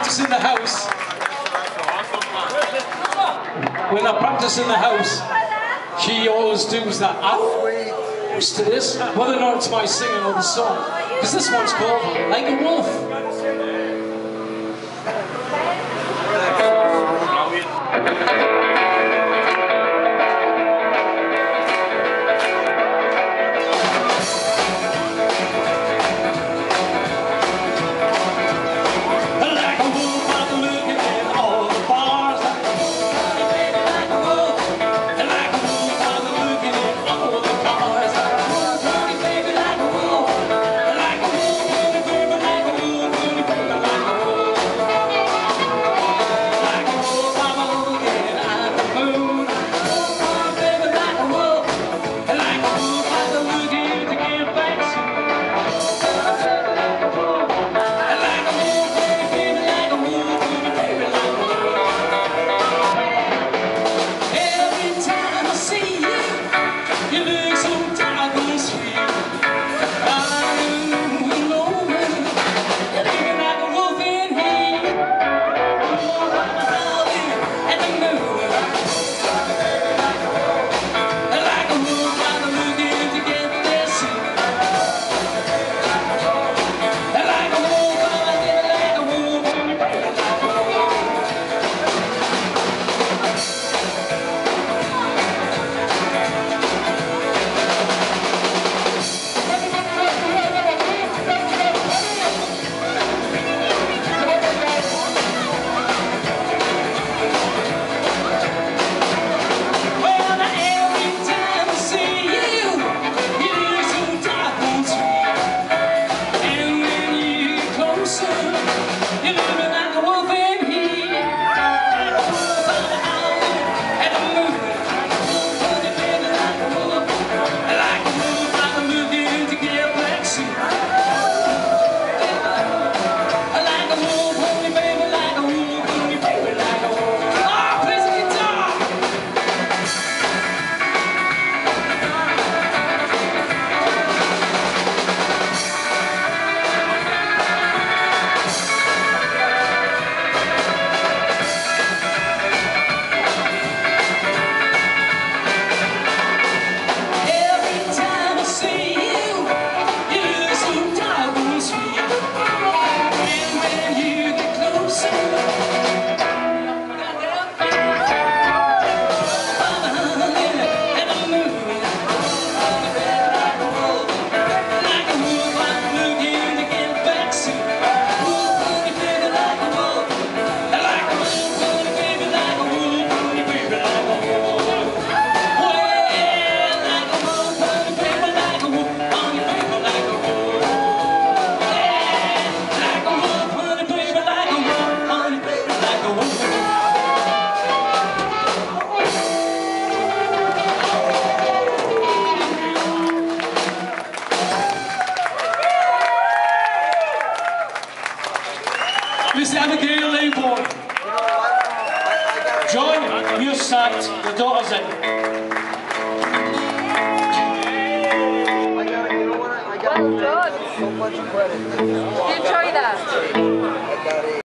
practice in the house, she always does that. I'm used to this, whether or not it's my singing or the song, because this one's called Like a Wolf. Miss Abigail Laybourne. John, you're sacked. The daughter's in. Well done. So much credit. Did you enjoy that?